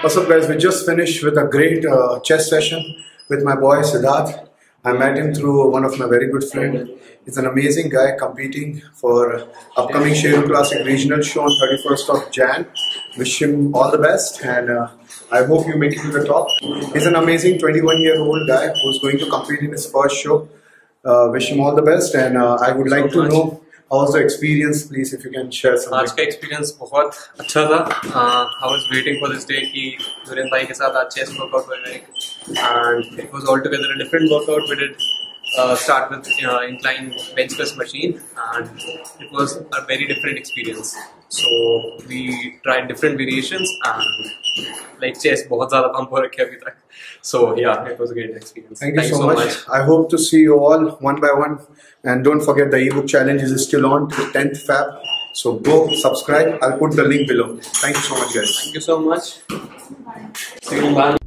What's up, guys? We just finished with a great chess session with my boy Siddharth. I met him through one of my very good friends. He's an amazing guy competing for upcoming Sheru Classic Regional show on 31st of Jan. Wish him all the best, and I hope you make it to the top. He's an amazing 21-year-old guy who's going to compete in his first show. Wish him all the best, and I would like to know how's the experience, please, if you can share something. आज का experience बहुत अच्छा था. I was waiting for this day कि Dhuren भाई के साथ आज chess workout होगा, and it was altogether a different workout. We did start with incline bench press machine, and it was a very different experience. So we tried different variations, and like chess बहुत ज़्यादा pump हो रखा है अभी तक. So yeah, it was a great experience. Thank you so much. I hope to see you all one by one. And don't forget, the ebook challenge is still on till 10th Feb. So go subscribe. I'll put the link below. Thank you so much, guys. Thank you so much. See you. Bye.